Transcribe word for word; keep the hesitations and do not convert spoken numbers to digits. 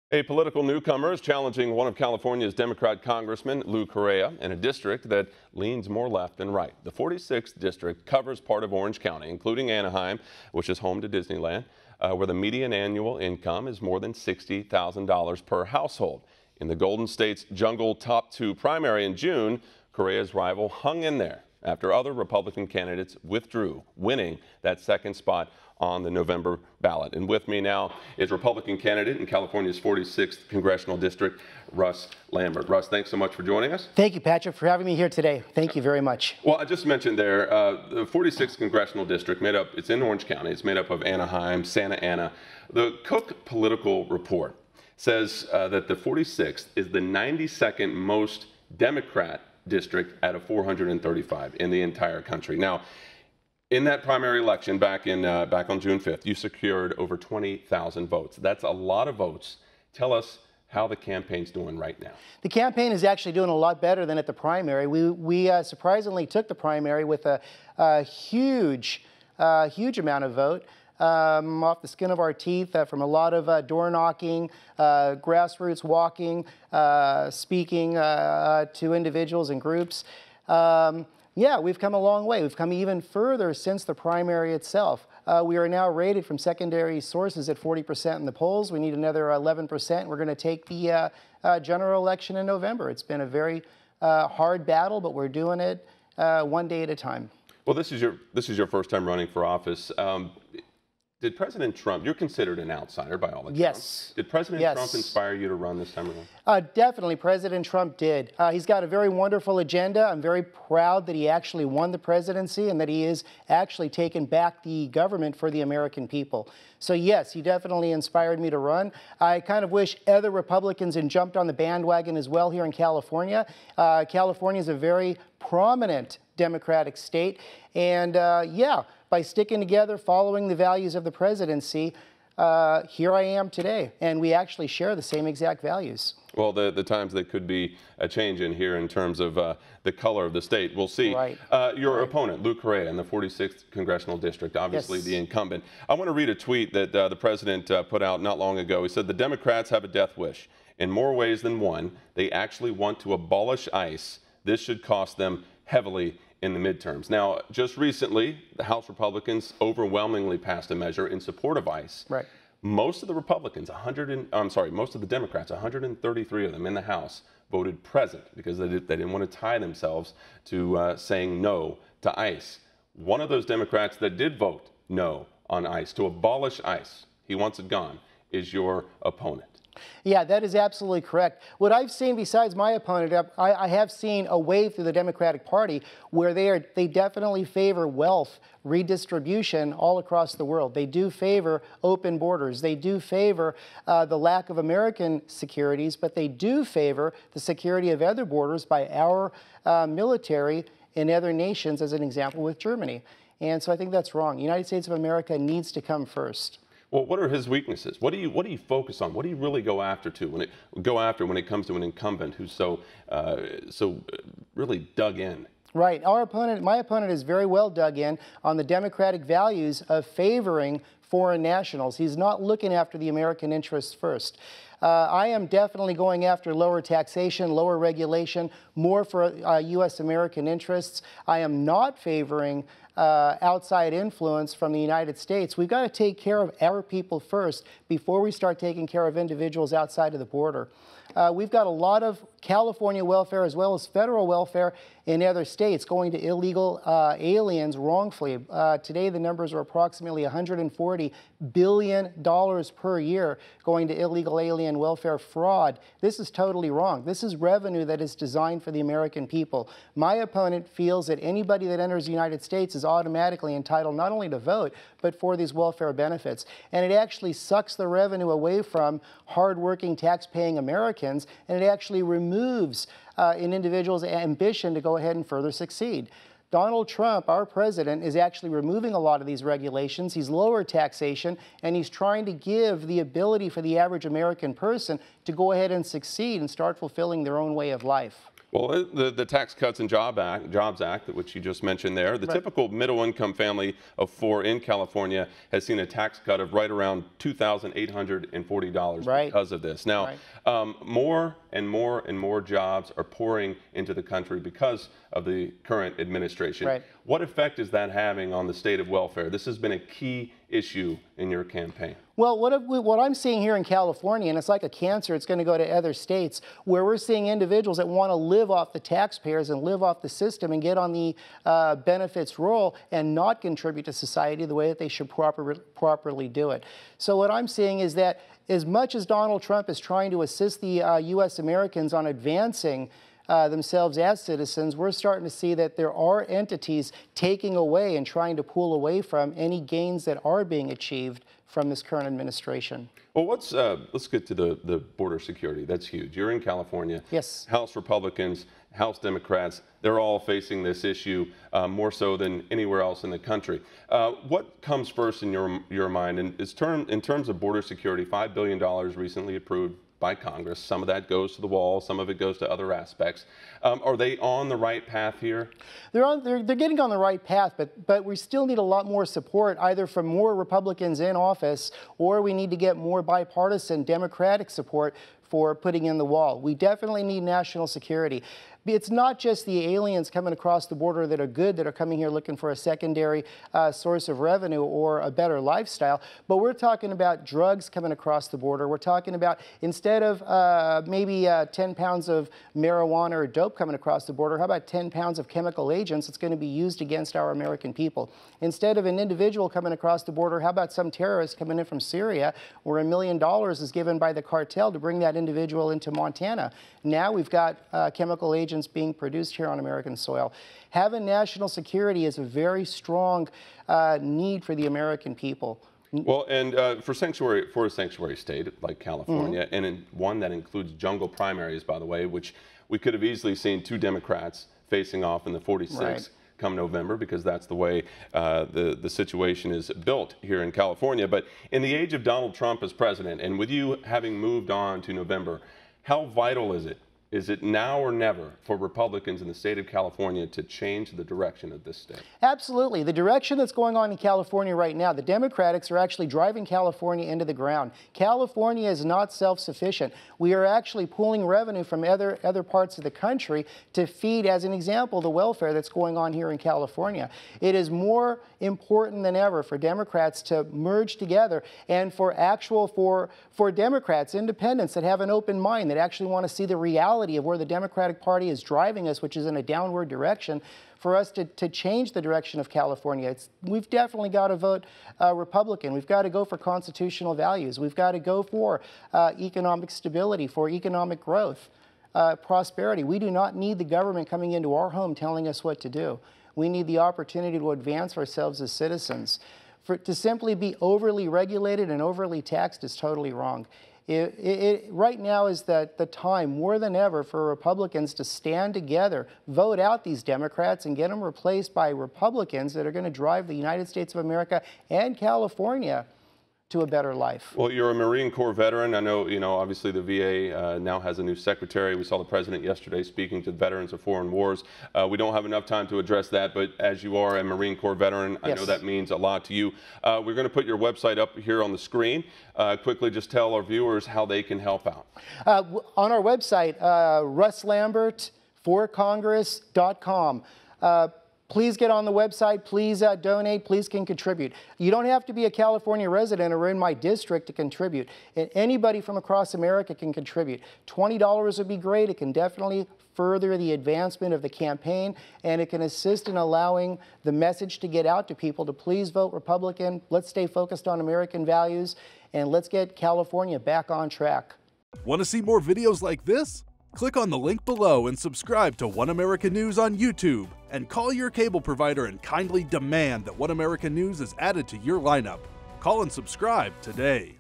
A political newcomer is challenging one of California's Democrat congressmen, Lou Correa, in a district that leans more left than right. The forty-sixth district covers part of Orange County, including Anaheim, which is home to Disneyland, uh, where the median annual income is more than sixty thousand dollars per household. In the Golden State's Jungle Top Two primary in June, Correa's rival hung in there after other Republican candidates withdrew, winning that second spot on the November ballot. And with me now is Republican candidate in California's forty-sixth Congressional District, Russ Lambert. Russ, thanks so much for joining us. Thank you, Patrick, for having me here today. Thank you very much. Well, I just mentioned there, uh, the forty-sixth Congressional District, made up, it's in Orange County, it's made up of Anaheim, Santa Ana. The Cook Political Report says uh, that the forty-sixth is the ninety-second most Democrat district out of four hundred thirty-five in the entire country. Now, in that primary election back in uh, back on June fifth, you secured over twenty thousand votes. That's a lot of votes. Tell us how the campaign's doing right now. The campaign is actually doing a lot better than at the primary. We, we uh, surprisingly took the primary with a, a huge, uh, huge amount of vote. Um, off the skin of our teeth uh, from a lot of uh, door knocking, uh, grassroots walking, uh, speaking uh, uh, to individuals and groups. Um, yeah, we've come a long way. We've come even further since the primary itself. Uh, we are now rated from secondary sources at forty percent in the polls. We need another eleven percent. We're going to take the uh, uh, general election in November. It's been a very uh, hard battle, but we're doing it uh, one day at a time. Well, this is your this is your first time running for office. Um, Did President Trump, you're considered an outsider by all accounts. Yes. Did President yes. Trump inspire you to run this time around? Uh, definitely, President Trump did. Uh, he's got a very wonderful agenda. I'm very proud that he actually won the presidency and that he is actually taking back the government for the American people. So yes, he definitely inspired me to run. I kind of wish other Republicans had jumped on the bandwagon as well here in California. Uh, California is a very prominent Democratic state. And uh, yeah, by sticking together, following the values of the presidency, uh, here I am today. And we actually share the same exact values. Well, the, the times that could be a change in here in terms of uh, the color of the state, we'll see. Right. Uh, your right. opponent, Lou Correa, in the forty-sixth Congressional District, obviously yes. the incumbent. I want to read a tweet that uh, the president uh, put out not long ago. He said, "The Democrats have a death wish. In more ways than one, they actually want to abolish ICE. This should cost them heavily in the midterms." Now, just recently, the House Republicans overwhelmingly passed a measure in support of ICE. Right. Most of the Republicans, one hundred and, I'm sorry, most of the Democrats, one hundred thirty-three of them in the House, voted present because they, did, they didn't want to tie themselves to uh, saying no to ICE. One of those Democrats that did vote no on ICE, to abolish ICE, he wants it gone, is your opponent. Yeah, that is absolutely correct. What I've seen besides my opponent, I, I have seen a wave through the Democratic Party where they are they definitely favor wealth redistribution all across the world. They do favor open borders. They do favor uh, the lack of American securities, but they do favor the security of other borders by our uh, military in other nations, as an example with Germany. And so I think that's wrong. The United States of America needs to come first. Well, what are his weaknesses? What do you what do you focus on? What do you really go after to when it go after when it comes to an incumbent who's so uh, so really dug in? Right. Our opponent, my opponent, is very well dug in on the democratic values of favoring foreign nationals. He's not looking after the American interests first. Uh, I am definitely going after lower taxation, lower regulation, more for uh, U S American interests. I am not favoring uh, outside influence from the United States. We've got to take care of our people first before we start taking care of individuals outside of the border. Uh, we've got a lot of California welfare as well as federal welfare in other states going to illegal uh, aliens wrongfully. Uh, today the numbers are approximately one hundred forty billion dollars per year going to illegal alien welfare fraud. This is totally wrong. This is revenue that is designed for the American people. My opponent feels that anybody that enters the United States is automatically entitled not only to vote, but for these welfare benefits. And it actually sucks the revenue away from hardworking, tax-paying Americans, and it actually removes uh, an individual's ambition to go ahead and further succeed. Donald Trump, our president, is actually removing a lot of these regulations. He's lowered taxation, and he's trying to give the ability for the average American person to go ahead and succeed and start fulfilling their own way of life. Well, the, the Tax Cuts and Job Act, Jobs Act, which you just mentioned there, the right. typical middle-income family of four in California has seen a tax cut of right around two thousand eight hundred forty dollars right. because of this. Now, right. um, more and more and more jobs are pouring into the country because of the current administration. Right. What effect is that having on the state of welfare? This has been a key issue in your campaign. Well, what, what I'm seeing here in California, and it's like a cancer, it's going to go to other states, where we're seeing individuals that want to live off the taxpayers and live off the system and get on the uh, benefits roll and not contribute to society the way that they should proper, properly do it. So what I'm seeing is that as much as Donald Trump is trying to assist the uh, U S Americans on advancing Uh, themselves as citizens, we're starting to see that there are entities taking away and trying to pull away from any gains that are being achieved from this current administration. Well, what's, uh, let's get to the, the border security. That's huge. You're in California. Yes. House Republicans, House Democrats, they're all facing this issue uh, more so than anywhere else in the country. Uh, what comes first in your, your mind? And is term, in terms of border security, five billion dollars recently approved by Congress. Some of that goes to the wall, some of it goes to other aspects. Um, are they on the right path here? They're, on, they're, they're getting on the right path, but, but we still need a lot more support, either from more Republicans in office, or we need to get more bipartisan Democratic support for putting in the wall. We definitely need national security. It's not just the aliens coming across the border that are good, that are coming here looking for a secondary uh, source of revenue or a better lifestyle, but we're talking about drugs coming across the border. We're talking about, instead of uh, maybe uh, ten pounds of marijuana or dope coming across the border, how about ten pounds of chemical agents that's going to be used against our American people? Instead of an individual coming across the border, how about some terrorist coming in from Syria, where a million dollars is given by the cartel to bring that individual into Montana? Now we've got uh, chemical agents being produced here on American soil. Having national security is a very strong uh, need for the American people. Well, and uh, for sanctuary, for a sanctuary state like California, mm-hmm. and in one that includes jungle primaries, by the way, which we could have easily seen two Democrats facing off in the forty-six right. come November, because that's the way uh, the, the situation is built here in California. But in the age of Donald Trump as president, and with you having moved on to November, how vital is it? Is it now or never for Republicans in the state of California to change the direction of this state? Absolutely. The direction that's going on in California right now, the Democrats are actually driving California into the ground. California is not self-sufficient. We are actually pulling revenue from other, other parts of the country to feed, as an example, the welfare that's going on here in California. It is more important than ever for Democrats to merge together, and for actual, for, for Democrats, independents that have an open mind, that actually want to see the reality of where the Democratic Party is driving us, which is in a downward direction, for us to, to change the direction of California. It's, we've definitely got to vote uh, Republican. We've got to go for constitutional values. We've got to go for uh, economic stability, for economic growth, uh, prosperity. We do not need the government coming into our home telling us what to do. We need the opportunity to advance ourselves as citizens. For, to simply be overly regulated and overly taxed is totally wrong. It, it, it, right now is the, the time, more than ever, for Republicans to stand together, vote out these Democrats, and get them replaced by Republicans that are going to drive the United States of America and California to a better life. Well, you're a Marine Corps veteran. I know, you know, obviously the V A uh, now has a new secretary. We saw the president yesterday speaking to veterans of foreign wars. Uh, we don't have enough time to address that, but as you are a Marine Corps veteran, I yes. know that means a lot to you. Uh, we're going to put your website up here on the screen. Uh, quickly, just tell our viewers how they can help out. Uh, on our website, uh, russ lambert for congress dot com. Uh, Please get on the website, please uh, donate, please can contribute. You don't have to be a California resident or in my district to contribute. Anybody from across America can contribute. twenty dollars would be great. It can definitely further the advancement of the campaign, and it can assist in allowing the message to get out to people to please vote Republican. Let's stay focused on American values, and let's get California back on track. Want to see more videos like this? Click on the link below and subscribe to One America News on YouTube, and call your cable provider and kindly demand that One America News is added to your lineup. Call and subscribe today.